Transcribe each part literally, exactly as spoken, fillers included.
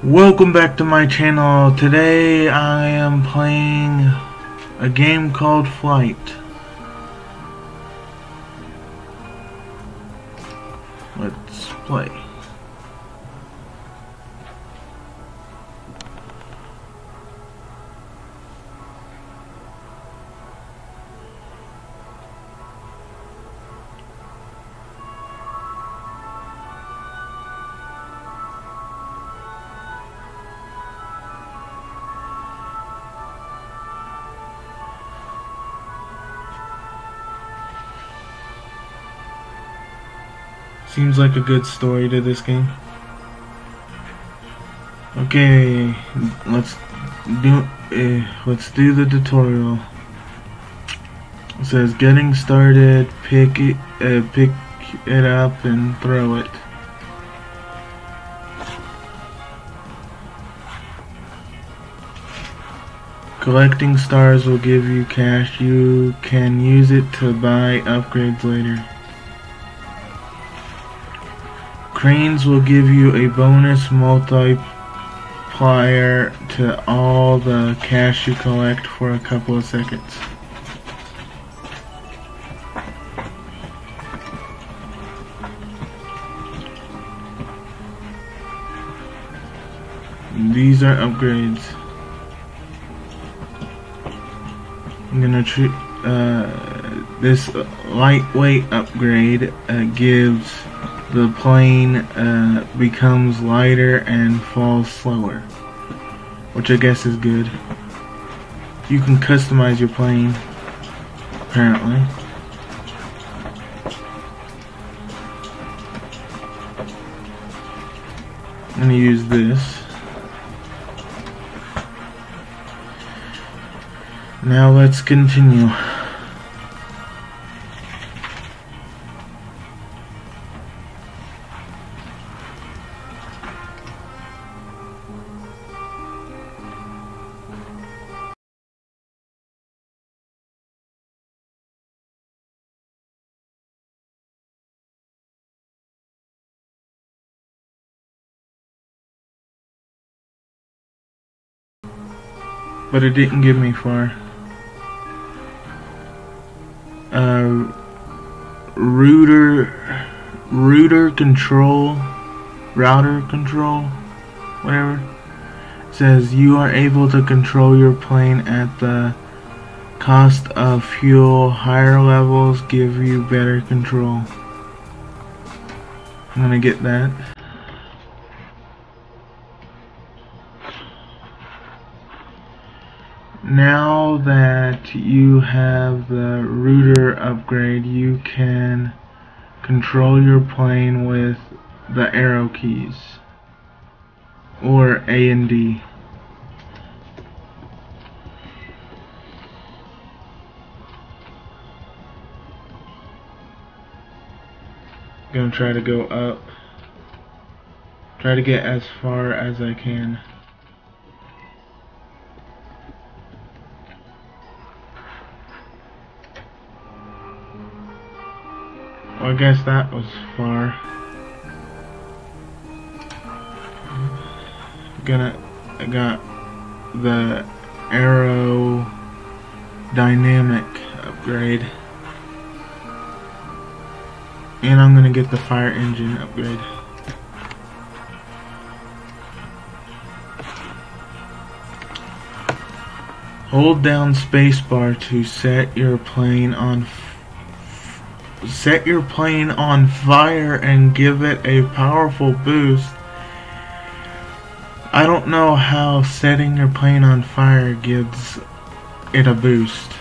Welcome back to my channel. Today I am playing a game called Flight. Let's play. Seems like a good story to this game. Okay, let's do uh, let's do the tutorial. It says getting started. Pick it, uh, pick it up and throw it. Collecting stars will give you cash. You can use it to buy upgrades later. Cranes will give you a bonus multiplier to all the cash you collect for a couple of seconds. These are upgrades. I'm gonna treat uh, this lightweight upgrade uh, gives the plane uh, becomes lighter and falls slower, which I guess is good. You can customize your plane, apparently. I'm gonna use this. Now let's continue. But it didn't get me far. Uh, router, router control, router control, whatever. It says you are able to control your plane at the cost of fuel. Higher levels give you better control. I'm gonna get that. Now that you have the router upgrade, you can control your plane with the arrow keys, or A and D. Gonna try to go up. Try to get as far as I can. Well, I guess that was far. Gonna, I got the aero dynamic upgrade, and I'm gonna get the fire engine upgrade. Hold down spacebar to set your plane on set your plane on fire and give it a powerful boost. I don't know how setting your plane on fire gives it a boost.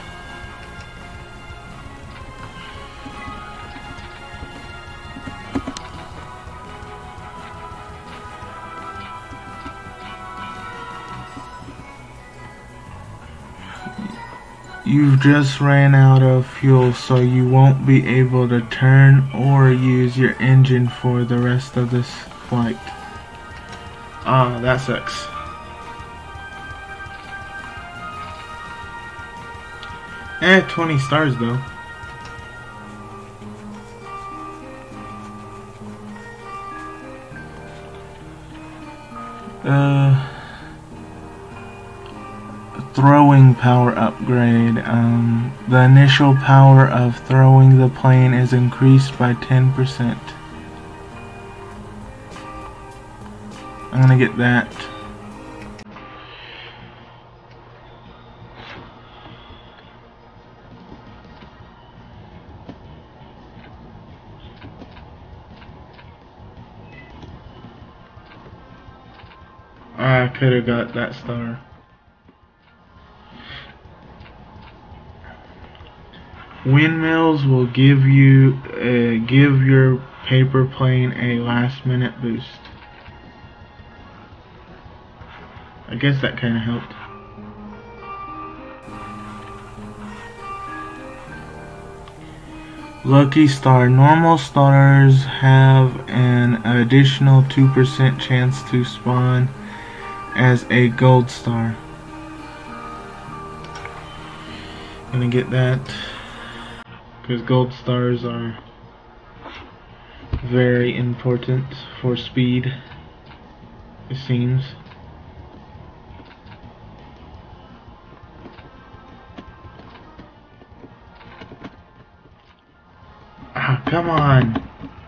You've just ran out of fuel, so you won't be able to turn or use your engine for the rest of this flight. Ah, that sucks. Eh, twenty stars though. Uh, throwing power upgrade. Um, the initial power of throwing the plane is increased by ten percent. I'm gonna get that. I could have got that star. Windmills will give you uh, give your paper plane a last minute boost. I guess that kind of helped. Lucky Star. Normal stars have an additional two percent chance to spawn as a gold star. Gonna get that because gold stars are very important for speed, it seems. Ah, come on!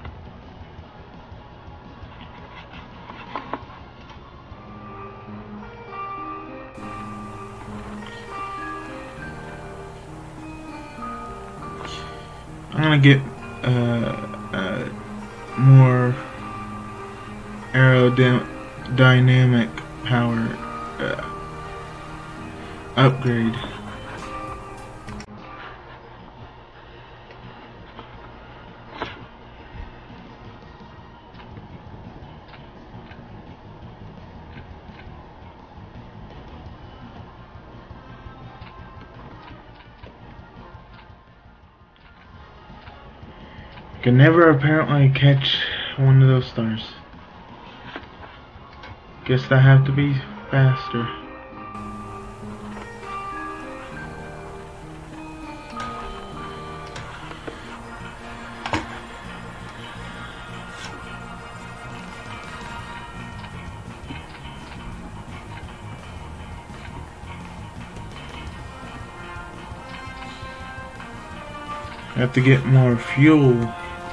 I'm gonna get uh, uh, more aerodynamic power uh, upgrade. Can never apparently catch one of those stars. Guess I have to be faster. I have to get more fuel.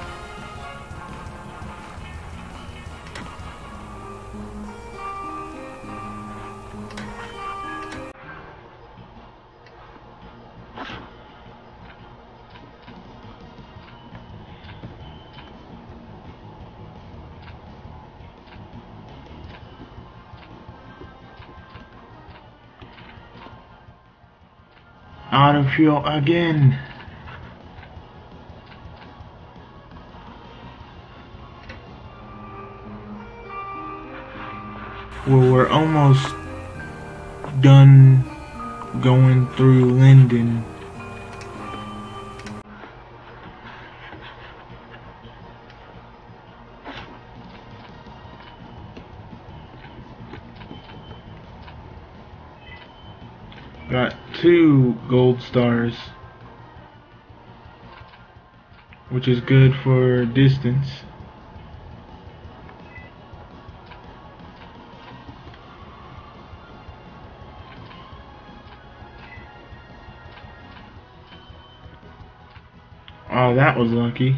Out of fuel again. Well, we're almost done going through Linden. Got two gold stars, which is good for distance. Oh, that was lucky.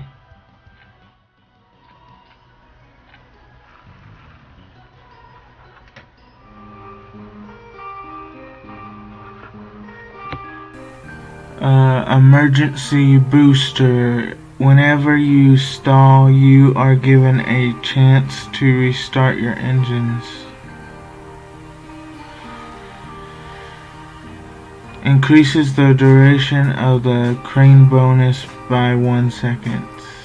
Uh, emergency booster. Whenever you stall, you are given a chance to restart your engines. Increases the duration of the crane bonus by one second.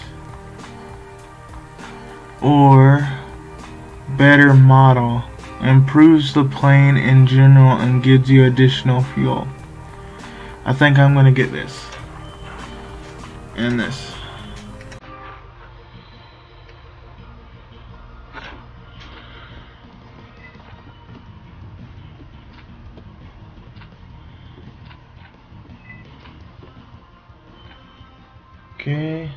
Or, better model. Improves the plane in general and gives you additional fuel. I think I'm gonna get this. And this. Okay.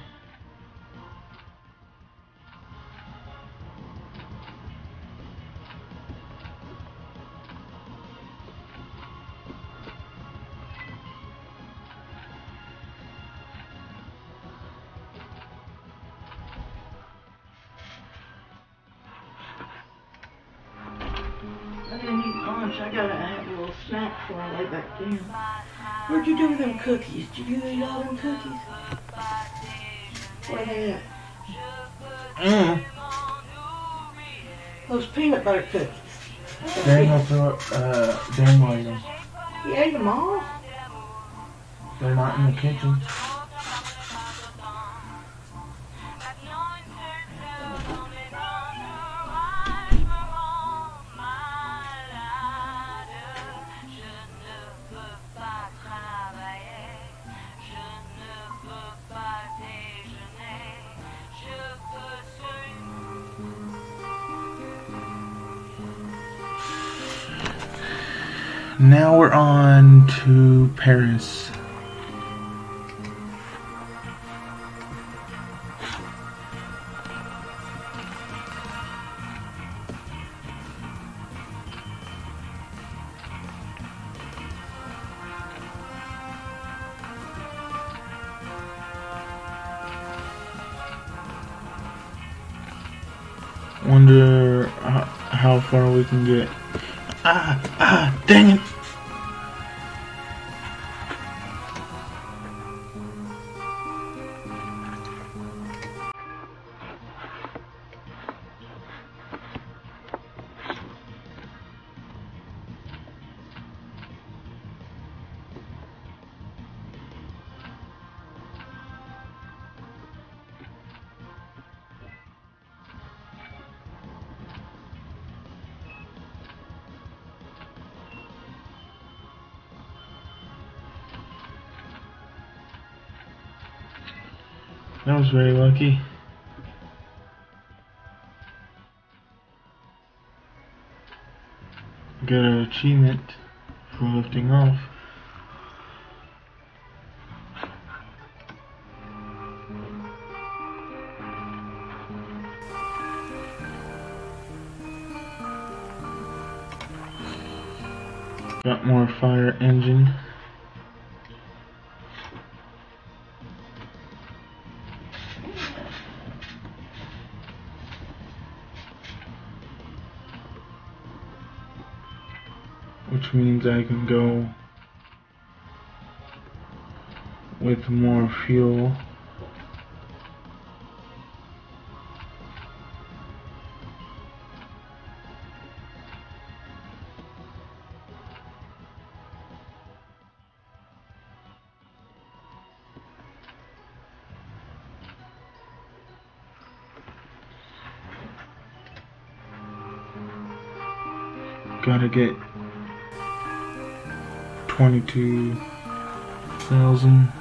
lunch. I gotta have a little snack before I lay back down. What'd you do with them cookies? Did you eat all them cookies? Where they at? Mm. Those peanut butter cookies. Daniel threw uh, Daniel ate them. You ate them all? They're not in the kitchen. Now we're on to Paris. Wonder how, how far we can get. Ah, ah, dang it! That was very lucky. Got an achievement for lifting off. Got more fire engine. Which means I can go with more fuel. Gotta get twenty-two thousand.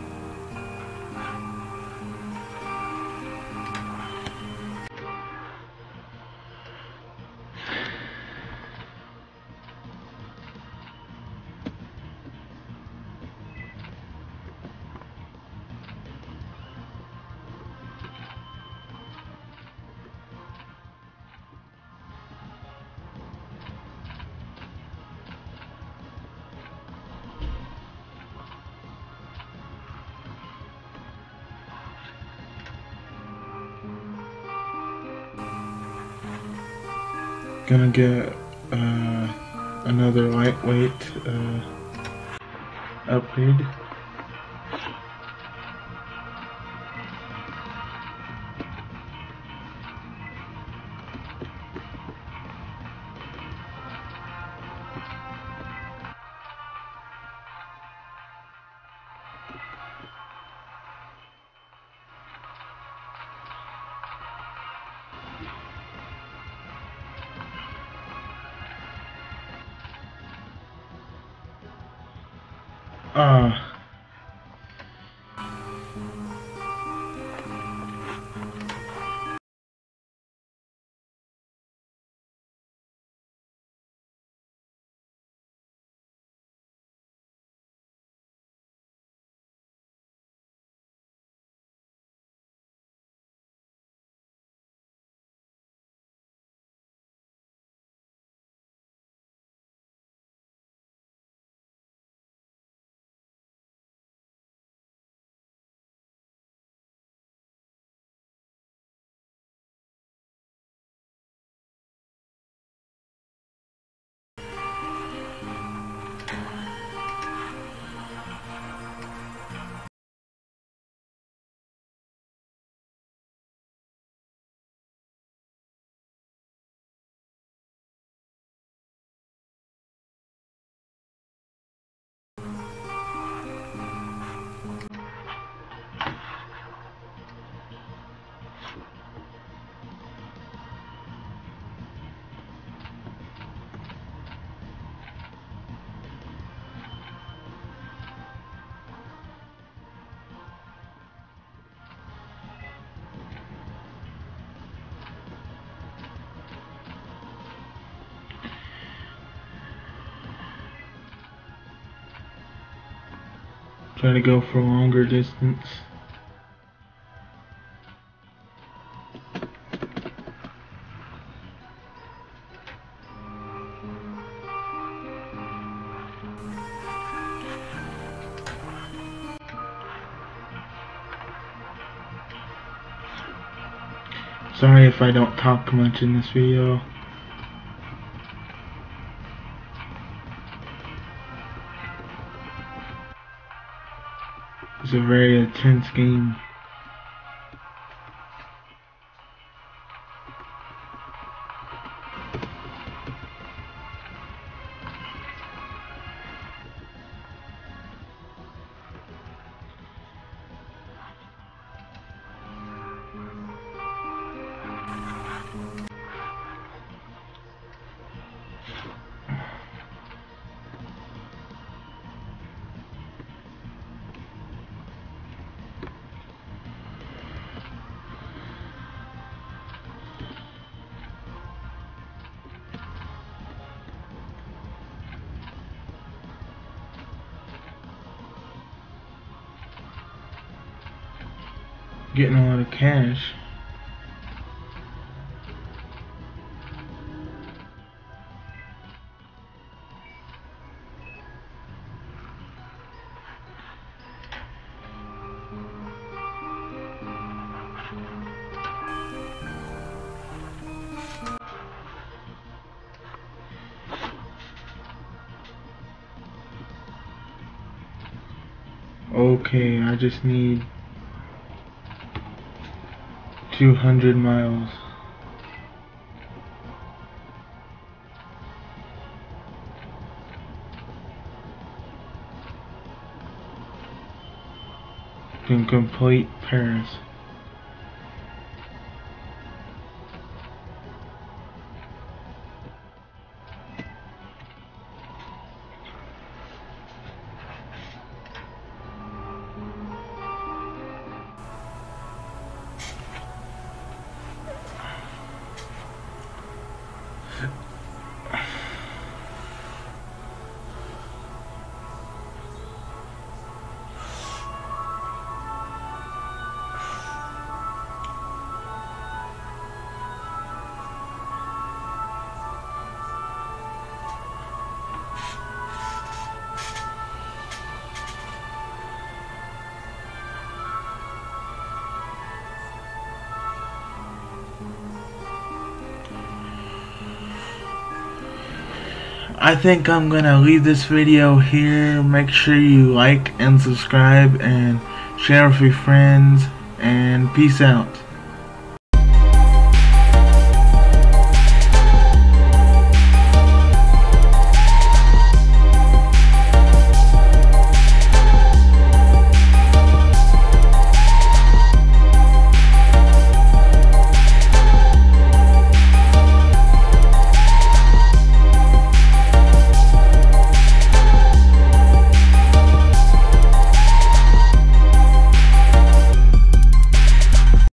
Gonna get uh, another lightweight uh, upgrade. Uh, Try to go for longer distance. Sorry if I don't talk much in this video. It's a very intense game. Getting a lot of cash. Okay, I just need two hundred miles. To complete Paris. I think I'm gonna leave this video here. Make sure you like and subscribe and share with your friends, and peace out.